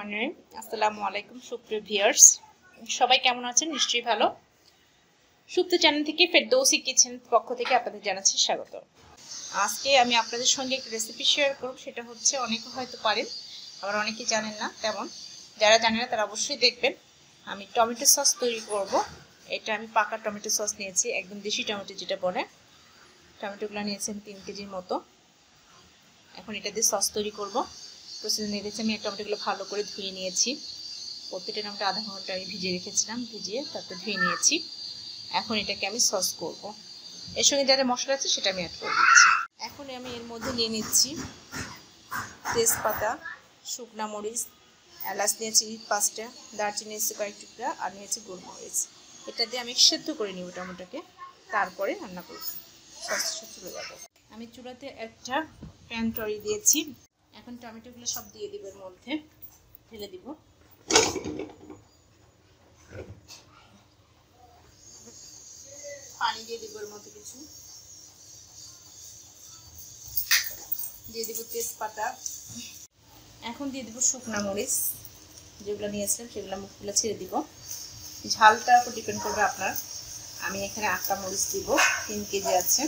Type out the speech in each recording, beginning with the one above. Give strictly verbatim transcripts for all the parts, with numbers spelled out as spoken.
Morning, আসসালামু আলাইকুম সুপ্রিয় ভিউয়ার্স, সবাই কেমন আছেন? নিশ্চয়ই ভালো। সুপ্ত চ্যানেল থেকে ফেরদৌসি কিচেন পক্ষ থেকে আপনাদের জানাচ্ছি স্বাগত। আজকে আমি আপনাদের সঙ্গে একটা রেসিপি শেয়ার করব। সেটা হচ্ছে অনেকে হয়তো পারেন, আবার অনেকেই জানেন না। তেমন যারা জানেন না তারা অবশ্যই দেখবেন। আমি টমেটো সস তৈরি করব। এটা আমি পাকা টমেটো সস নিয়েছি, একদম দেশি টমেটো যেটা বলে। টমেটোগুলো নিয়েছি আমি তিন কেজির মতো। এখন এটা দিয়ে সস তৈরি করব। প্রসেস নিয়ে গেছি, আমি টমেটোগুলো ভালো করে ধুয়ে নিয়েছি। প্রতিটা টমেটো আধা ঘন্টা আমি ভিজিয়ে রেখেছিলাম, ভিজিয়ে তারপর ধুয়ে নিয়েছি। এখন এটাকে আমি সস করব। এর সঙ্গে যা যা মশলা আছে সেটা আমি অ্যাড করে দিচ্ছি। এখন আমি এর মধ্যে নিয়ে নিচ্ছি তেজপাতা, শুকনা মরিচ, এলাচ নিয়েছি পাঁচটা, দারচিনি নিয়েছি কয়েক টুকরা, আর নিয়েছি গোলমরিচ। এটা দিয়ে আমি সেদ্ধ করে নিব টমেটোকে, তারপরে রান্না করব। সস চলে যাবো। আমি চুলাতে একটা প্যান তৈরি দিয়েছি। এখন টমেটোগুলো সব দিয়ে দিব, এর মধ্যে ঢেলে দিব। পানি দিয়ে দিব, এর মধ্যে কিছু দিয়ে দিব তেজপাতা। এখন দিয়ে দিব শুকনা মরিচ, যেগুলো নিয়েছিলাম সেগুলো মুখগুলো ছেড়ে দিব। ঝালটার উপর ডিপেন্ড করবে আপনার। আমি এখানে আটটা মরিচ দিব, তিন কেজি আছে।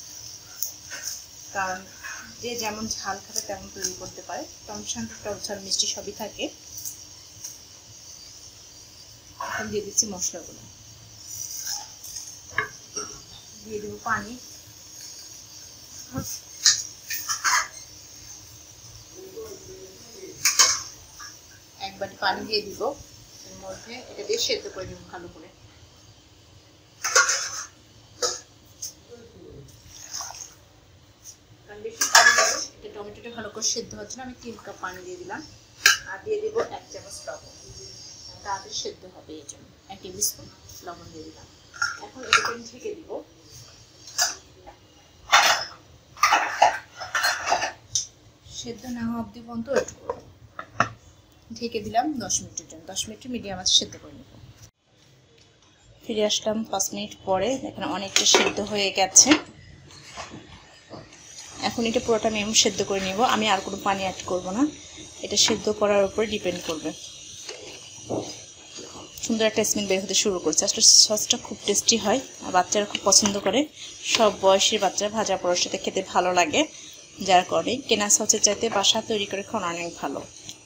কারণ যে যেমন ঝাল খাবে তেমন তৈরি করতে পারে। টমেটো সঙ্গে টক ঝাল মিষ্টি সবই থাকে। এখন দিয়ে দিচ্ছি মশলাগুলো, দিয়ে দেবো পানি। এক বাটি পানি দিয়ে দিব এর মধ্যে। এটা দিয়ে সেদ্ধ করে নিব ভালো করে। বেশি পানি দেবো, এটা টমেটোটা ভালো করে সেদ্ধ হচ্ছে না। আমি তিন কাপ পানি দিয়ে দিলাম, আর দিয়ে দিব এক চামচ লবণ। তাড়াতাড়ি সেদ্ধ হবে এই জন্য এক টেবিল স্পুন লবণ দিয়ে দিলাম। এখন এটাকে আমি ঢেকে দিব। সেদ্ধ না হওয়া অবধি পর্যন্ত ওয়েট করব। ঢেকে দিলাম দশ মিনিটের জন্য। দশ মিনিট মিডিয়াম আছে সেদ্ধ করে নেব। ফিরে আসলাম পাঁচ মিনিট পরে। দেখেন অনেকটা সেদ্ধ হয়ে গেছে। এখন এটা পুরোটা আমি সেদ্ধ করে নিব। আমি আর কোনো পানি অ্যাড করব না। এটা সেদ্ধ করার উপরে ডিপেন্ড করবে। সুন্দর একটা স্মেল বের হতে শুরু করছে। আসলে সসটা খুব টেস্টি হয়, আর বাচ্চারা খুব পছন্দ করে। সব বয়সের বাচ্চারা ভাজা পোড়ার সাথে খেতে ভালো লাগে, যার কারণে কেনা সসের চাইতে বাসা তৈরি করে খাওয়ানো অনেক ভালো।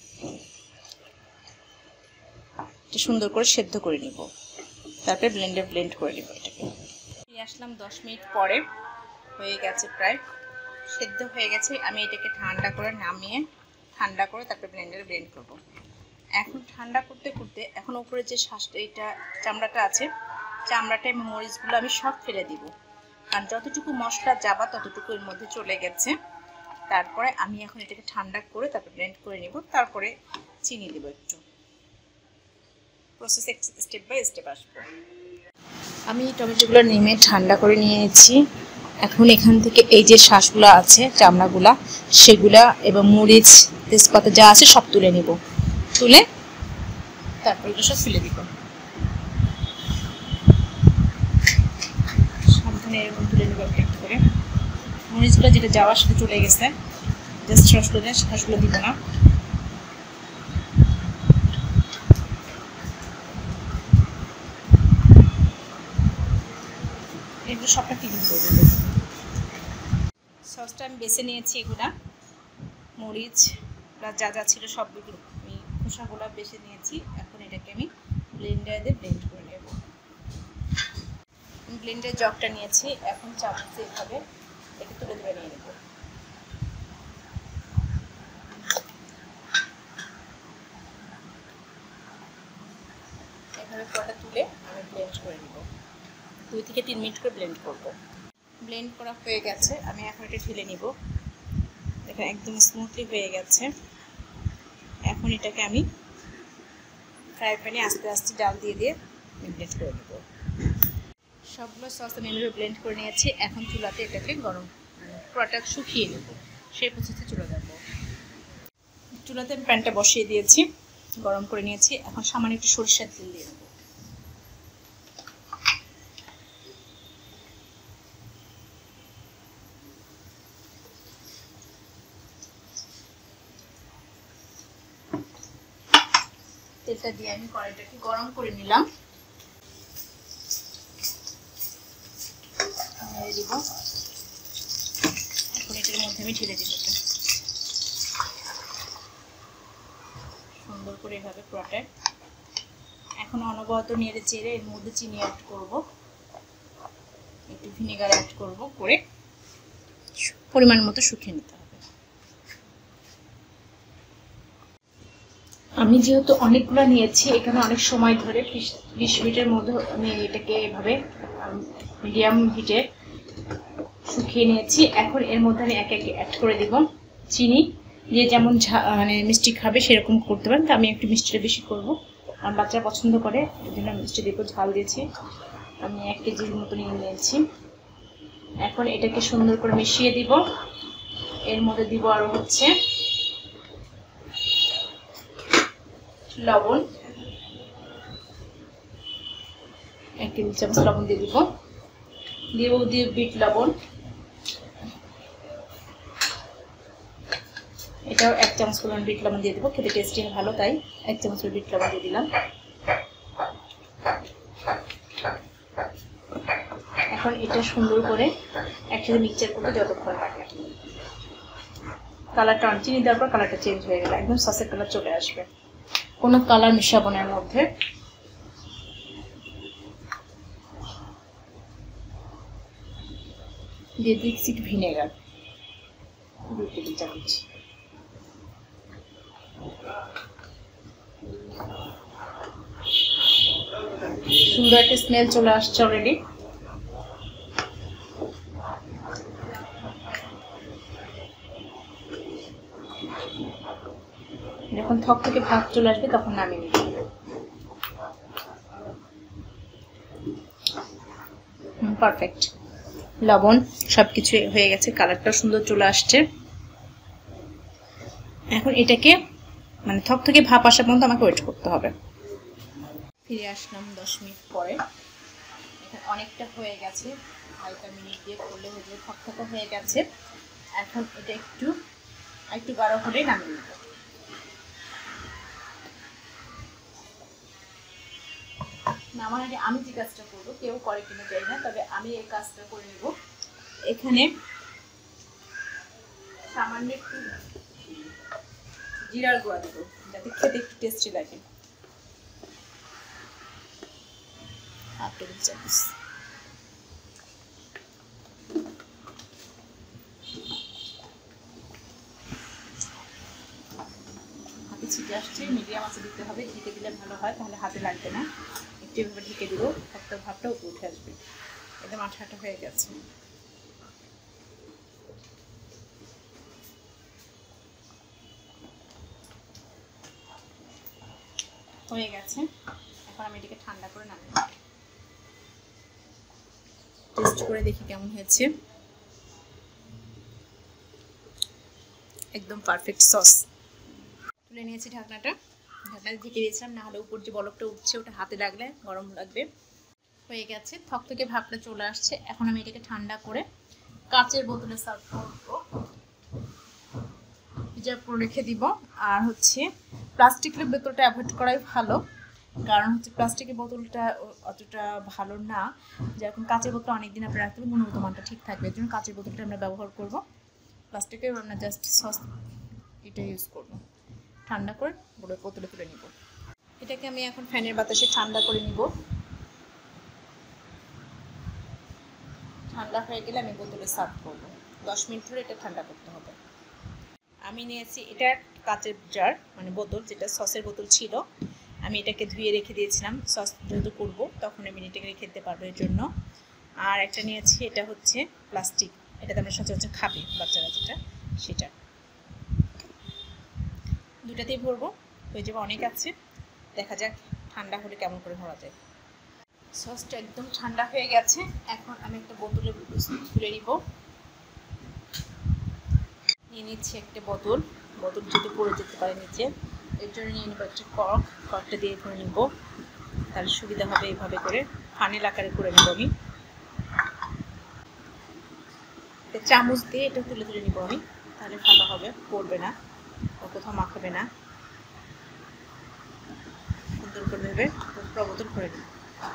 এটা সুন্দর করে সেদ্ধ করে নিব, তারপরে ব্লেন্ডে ব্লেন্ড করে নিব। এটাকে নিয়ে আসলাম দশ মিনিট পরে, হয়ে গেছে প্রায় সেদ্ধ হয়ে গেছে। আমি এটাকে ঠান্ডা করে নামিয়ে ঠান্ডা করে তারপরে ব্লেন্ডারে ব্লেন্ড করব। এখন ঠান্ডা করতে করতে এখন উপরে যে শ্বাসটা, এটা চামড়াটা আছে, চামড়াটা এবং মরিচগুলো আমি সব ফেলে দিব। কারণ যতটুকু মশলা যাবা ততটুকু এর মধ্যে চলে গেছে। তারপরে আমি এখন এটাকে ঠান্ডা করে তারপরে ব্লেন্ড করে নিব। তারপরে চিনি দেব একটু। প্রসেস স্টেপ বাই স্টেপ আসবো। আমি টমেটোগুলো নেমে ঠান্ডা করে নিয়েছি। এখন এখান থেকে এই যে শ্বাসগুলো আছে, চামড়াগুলা, সেগুলা এবং মরিচ তেজপাতা যা আছে সব তুলে নিব। তুলে তারপর এটা সব ফেলে দিব। সাবধানে এরকম তুলে নেব একটা করে। মরিচগুলো যেটা যাওয়ার সাথে চলে গেছে, জাস্ট শ্বাসগুলো দেয়, শ্বাসগুলো দিব না। এগুলো সবটা ক্লিন করে দেবো। সসটা আমি বেছে নিয়েছি। এগুলা মরিচ যা যা ছিল সবগুলো আমি খোসাগুলো বেছে নিয়েছি। এখন এটাকে আমি ব্লেন্ডারে দিয়ে ব্লেন্ড করে নেব। ব্লেন্ডারের জগটা নিয়েছি। এখন চামচে এভাবে এটাকে তুলে তুলে নিয়ে নেব। এভাবে পুরোটা তুলে আমি ব্লেন্ড করে নেব। দুই থেকে তিন মিনিট করে ব্লেন্ড করব। ব্লেন্ড করা হয়ে গেছে। আমি এখন এটা ঢেলে নিব। দেখেন একদম স্মুথলি হয়ে গেছে। এখন এটাকে আমি ফ্রাই প্যানে আস্তে আস্তে ডাল দিয়ে দিয়ে ব্লেন্ড করে নেব। সবগুলো সস আমি এভাবে ব্লেন্ড করে নিয়েছি। এখন চুলাতে এটাকে গরম পুরোটা শুকিয়ে নেব। সেই প্রসেসে চলে যাব। চুলাতে আমি প্যানটা বসিয়ে দিয়েছি, গরম করে নিয়েছি। এখন সামান্য একটু সরিষার তেল দিয়ে নেব। তেলটা দিয়ে আমি কড়াইটাকে গরম করে নিলাম। দিব এখন এটার মধ্যে আমি ঢেলে দিব সুন্দর করে এভাবে পুরোটায়। এখন অনবরত নেড়ে চেড়ে এর মধ্যে চিনি অ্যাড করব, একটু ভিনেগার অ্যাড করব, করে পরিমাণ মতো শুকিয়ে নিতে হবে। আমি যেহেতু অনেকগুলো নিয়েছি এখানে অনেক সময় ধরে বিশ মিনিটের মধ্যে আমি এটাকে এভাবে মিডিয়াম হিটে শুকিয়ে নিয়েছি। এখন এর মধ্যে আমি এক এক অ্যাড করে দিব চিনি, যে যেমন মানে মিষ্টি খাবে সেরকম করতে পারেন। তো আমি একটু মিষ্টিটা বেশি করব, আমার বাচ্চারা পছন্দ করে, এই জন্য মিষ্টি দিব। ঝাল দিয়েছি, আমি এক কেজির মতো নিয়ে নিয়েছি। এখন এটাকে সুন্দর করে মিশিয়ে দিব। এর মধ্যে দিব আরও হচ্ছে লবণ, এক টেবিল চামচ লবণ দিয়ে দিব। দিব দিয়ে বিট লবণ, এটাও এক চামচ পরিমাণ বিট লবণ দিয়ে দেবো, খেতে টেস্টি ভালো তাই এক চামচ বিট লবণ দিয়ে দিলাম। এখন এটা সুন্দর করে একসাথে মিক্সচার করতে যতক্ষণ লাগে। কালারটা চিনি দেওয়ার পর কালারটা চেঞ্জ হয়ে গেল, একদম সসের কালার চলে আসবে। কোনো কালার মিশাবো না এর মধ্যে। দিয়ে দিচ্ছি ভিনেগার দু টেবিল চামচ। সুন্দর একটা স্মেল চলে আসছে অলরেডি। যখন থক থেকে ভাত চলে আসবে তখন নামিয়ে নিতে হবে। পারফেক্ট, লবণ সবকিছু হয়ে গেছে, কালারটা সুন্দর চলে আসছে। এখন এটাকে মানে থক থেকে ভাপ আসা পর্যন্ত আমাকে ওয়েট করতে হবে। ফিরে আসলাম দশ মিনিট পরে, এখন অনেকটা হয়ে গেছে, হালকা মিনিট দিয়ে করলে হয়ে যাবে, থক থক হয়ে গেছে। এখন এটা একটু একটু গাঢ় করে নামিয়ে নেব। নামার আগে আমি যে কাজটা করবো, কেউ করে কিনা যাই না, তবে আমি এই কাজটা করে নেব। এখানে সামান্য একটু জিরার গুঁড়া দেবো, যাতে খেতে একটু টেস্টি লাগে, হাফ টেবিল চামচ। হাতে ছিটে আসছে, মিডিয়াম আঁচে দিতে হবে, ঢেকে দিলে ভালো হয়, তাহলে হাতে লাগবে না। একটু এভাবে ঢেকে দিব, একটা ভাবটা উপরে উঠে আসবে। একদম আঠা আঠা হয়ে গেছে। হয়ে গেছে, এখন আমি এটাকে ঠান্ডা করে নামিয়ে নেব। টেস্ট করে দেখি কেমন হয়েছে। একদম পারফেক্ট সস। তুলে নিয়েছি ঢাকনাটা, ঢাকনাটা ঢেকে দিয়েছিলাম, না হলে উপর যে বলকটা উঠছে ওটা হাতে লাগলে গরম লাগবে। হয়ে গেছে, থক থেকে ভাবটা চলে আসছে। এখন আমি এটাকে ঠান্ডা করে কাচের বোতলে সার্ভ করবো, প্রিজার্ভ করে রেখে দিব। আর হচ্ছে প্লাস্টিকের বোতলটা অ্যাভয়েড করাই ভালো, কারণ হচ্ছে প্লাস্টিকের বোতলটা অতটা ভালো না। যেরকম কাঁচের বোতল অনেকদিন আপনি রাখতে পারবেন, গুণগত মানটা ঠিক থাকবে, এর জন্য কাঁচের বোতলটা আমরা ব্যবহার করব। প্লাস্টিকের আমরা জাস্ট সস এটা ইউজ করব। ঠান্ডা করে বড় বোতলে তুলে নিব। এটাকে আমি এখন ফ্যানের বাতাসে ঠান্ডা করে নিব। ঠান্ডা হয়ে গেলে আমি বোতলে সার্ভ করব। দশ মিনিট ধরে এটা ঠান্ডা করতে হবে। আমি নিয়েছি এটা কাঁচের জার, মানে বোতল, যেটা সসের বোতল ছিল। আমি এটাকে ধুয়ে রেখে দিয়েছিলাম, সস যেহেতু করবো তখন আমি এটাকে রেখে দিতে পারবো এর জন্য। আর একটা নিয়েছি, এটা হচ্ছে প্লাস্টিক, এটাতে আমরা সচরাচর খাবে বাচ্চারা, যেটা সেটা। দুটাতেই ভরবো, হয়ে যাবে, অনেক আছে। দেখা যাক ঠান্ডা হলে কেমন করে ভরা যায়। সসটা একদম ঠান্ডা হয়ে গেছে, এখন আমি একটা বোতলে তুলে নিব। নিয়ে নিচ্ছি একটা বোতল, বোতল যদি পড়ে যেতে পারে নিচে, এর জন্য নিয়ে নেবো একটা কক, ককটা দিয়ে ধরে নিব, তাহলে সুবিধা হবে। এইভাবে করে ফানেল আকারে করে নেব আমি। চামচ দিয়ে এটা তুলে তুলে নিব আমি, তাহলে ভালো হবে, পড়বে না, কোথাও মাখাবে না। সুন্দর করে দেবে, পুরো বোতল ভরে নেব।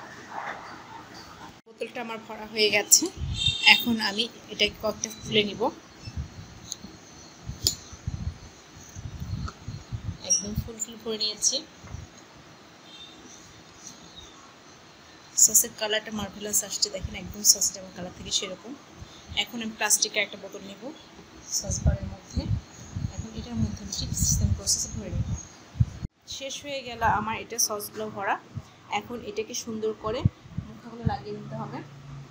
বোতলটা আমার ভরা হয়ে গেছে, এখন আমি এটাকে কয়েকটা খুলে নিব। একদম ফুল ফুল ভরে নিয়েছি। সসের কালারটা মার্ভেলাস আসছে, দেখেন একদম সস যেমন কালার থেকে সেরকম। এখন আমি প্লাস্টিকের একটা বোতল নেব সস বারের মধ্যে। এখন এটার মধ্যে ঠিক সিস্টেম প্রসেসে ভরে নেব। শেষ হয়ে গেল আমার এটা সসগুলো ভরা। এখন এটাকে সুন্দর করে মুখাগুলো লাগিয়ে নিতে হবে।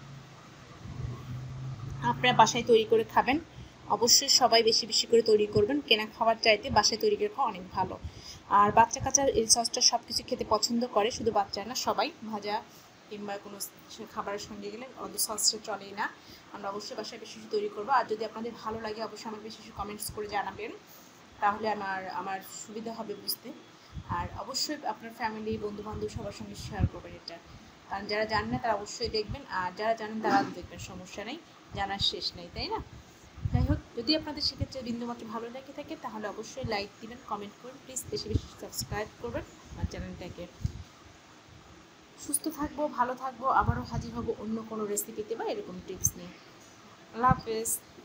আপনারা বাসায় তৈরি করে খাবেন, অবশ্যই সবাই বেশি বেশি করে তৈরি করবেন। কেনা খাবার চাইতে বাসায় তৈরি করে খাওয়া অনেক ভালো। আর বাচ্চা কাচ্চা এই সসটা সব কিছু খেতে পছন্দ করে, শুধু বাচ্চা না সবাই। ভাজা কিংবা কোনো খাবারের সঙ্গে গেলে আমাদের সসটা চলেই না। আমরা অবশ্যই বাসায় বেশি বেশি তৈরি করবো। আর যদি আপনাদের ভালো লাগে অবশ্যই আমাকে বেশি বেশি কমেন্টস করে জানাবেন, তাহলে আমার আমার সুবিধা হবে বুঝতে। আর অবশ্যই আপনার ফ্যামিলি বন্ধুবান্ধব সবার সঙ্গে শেয়ার করবেন এটা, কারণ যারা জানেন না তারা অবশ্যই দেখবেন, আর যারা জানেন তারা দেখবেন, সমস্যা নেই, জানার শেষ নেই, তাই না? যাই হোক, যদি আপনাদের সেক্ষেত্রে বিন্দুমাত্র ভালো লেগে থাকে তাহলে অবশ্যই লাইক দিবেন, কমেন্ট করবেন, প্লিজ বেশি বেশি সাবস্ক্রাইব করবেন আমার চ্যানেলটাকে। সুস্থ থাকবো, ভালো থাকবো, আবারও হাজির হব অন্য কোনো রেসিপিতে বা এরকম টিপস নিয়ে। আল্লাহ হাফেজ।